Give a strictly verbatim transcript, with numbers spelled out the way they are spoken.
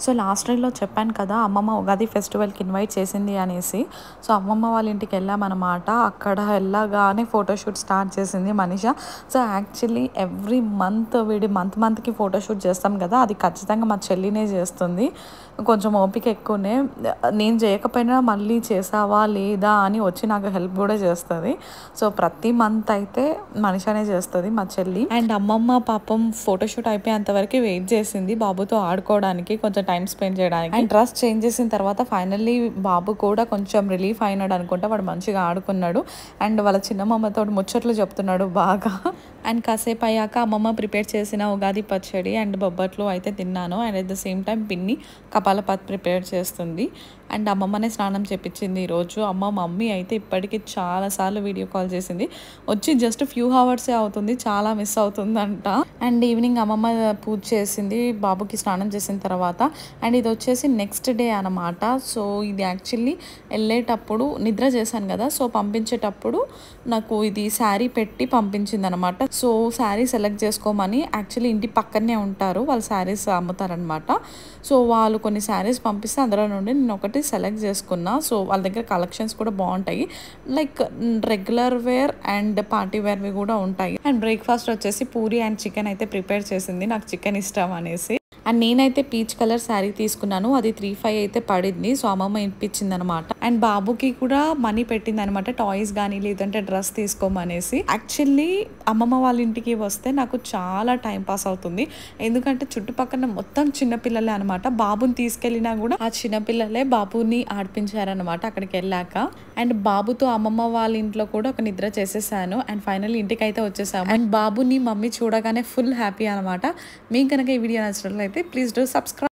So last రీల్లో చెప్పాను కదా అమ్మమ్మ ఉగాది ఫెస్టివల్కి ఇన్వైట్ చేసింది అనేసి. సో అమ్మమ్మ వాళ్ళ ఇంటికి వెళ్ళామన్నమాట. అక్కడ వెళ్ళగానే ఫోటోషూట్ స్టార్ట్ చేసింది Manisha. So actually every month వీడి మంత్ మంత్కి ఫోటోషూట్ చేస్తాం కదా, అది ఖచ్చితంగా మా చెల్లినే చేస్తుంది. కొంచెం ఓపిక ఎక్కువనే. నేను చేయకపోయినా మళ్ళీ చేసావా లేదా అని వచ్చి నాకు హెల్ప్ కూడా చేస్తుంది. సో ప్రతి మంత్ అయితే మనిషనే చేస్తుంది మా చెల్లి. అండ్ అమ్మమ్మ పాపం ఫోటోషూట్ అయిపోయేంత వరకు వెయిట్ చేసింది బాబుతో ఆడుకోవడానికి, కొంచెం టైం స్పెండ్ చేయడానికి. అండ్ డ్రెస్ చేంజ్ చేసిన తర్వాత ఫైనల్లీ బాబు కూడా కొంచెం రిలీఫ్ అయినాడు అనుకుంటా. వాడు మంచిగా ఆడుకున్నాడు అండ్ వాళ్ళ చిన్నమ్మతో ముచ్చట్లు చెప్తున్నాడు బాగా. అండ్ కాసేపు అయ్యాక అమ్మమ్మ ప్రిపేర్ చేసిన ఉగాది పచ్చడి అండ్ బొబ్బట్లు అయితే తిన్నాను. And at the same time పిన్ని కపాలపాత్ ప్రిపేర్ చేస్తుంది. అండ్ అమ్మమ్మనే స్నానం చేపించింది ఈరోజు. అమ్మ మమ్మీ అయితే ఇప్పటికీ చాలాసార్లు వీడియో కాల్ చేసింది. వచ్చి జస్ట్ ఫ్యూ అవర్సే అవుతుంది, చాలా మిస్ అవుతుందంట. అండ్ ఈవినింగ్ అమ్మమ్మ పూజ చేసింది బాబుకి స్నానం చేసిన తర్వాత. అండ్ ఇది వచ్చేసి నెక్స్ట్ డే అనమాట. సో ఇది యాక్చువల్లీ వెళ్ళేటప్పుడు నిద్ర చేశాను కదా, సో పంపించేటప్పుడు నాకు ఇది శారీ పెట్టి పంపించింది అనమాట. సో శారీ సెలెక్ట్ చేసుకోమని, యాక్చువల్లీ ఇంటి పక్కనే ఉంటారు వాళ్ళు, శారీస్ అమ్ముతారనమాట. సో వాళ్ళు కొన్ని శారీస్ పంపిస్తే అందులో నుండి నేను ఒకటి సెలెక్ట్ చేసుకున్నా. సో వాళ్ళ దగ్గర కలెక్షన్స్ కూడా బాగుంటాయి, like regular wear and party వేర్వి కూడా ఉంటాయి. అండ్ బ్రేక్ఫాస్ట్ వచ్చేసి పూరి అండ్ చికెన్ అయితే ప్రిపేర్ చేసింది, నాకు చికెన్ ఇష్టం అనేసి. అండ్ నేనైతే పీచ్ కలర్ శారీ తీసుకున్నాను, అది త్రీ ఫైవ్ అయితే పడింది. సో అమ్మమ్మ ఇప్పించింది అనమాట. అండ్ బాబుకి కూడా మనీ పెట్టింది అనమాట, టాయ్స్ కానీ లేదంటే డ్రెస్ తీసుకోమనేసి. యాక్చువల్లీ అమ్మమ్మ వాళ్ళ ఇంటికి వస్తే నాకు చాలా టైం పాస్ అవుతుంది, ఎందుకంటే చుట్టుపక్కల మొత్తం చిన్నపిల్లలే అనమాట. బాబుని తీసుకెళ్ళినా కూడా ఆ చిన్నపిల్లలే బాబుని ఆడిపించారనమాట అక్కడికి వెళ్ళాక. అండ్ బాబుతో అమ్మమ్మ వాళ్ళ ఇంట్లో కూడా ఒక నిద్ర చేసేసాను. అండ్ ఫైనల్ ఇంటికి అయితే వచ్చేసాము. అండ్ బాబుని మమ్మీ చూడగానే ఫుల్ హ్యాపీ అనమాట. మీకు కనుక ఈ వీడియో నచ్చినట్లయితే ప్లీజ్ డూ సబ్స్క్రైబ్.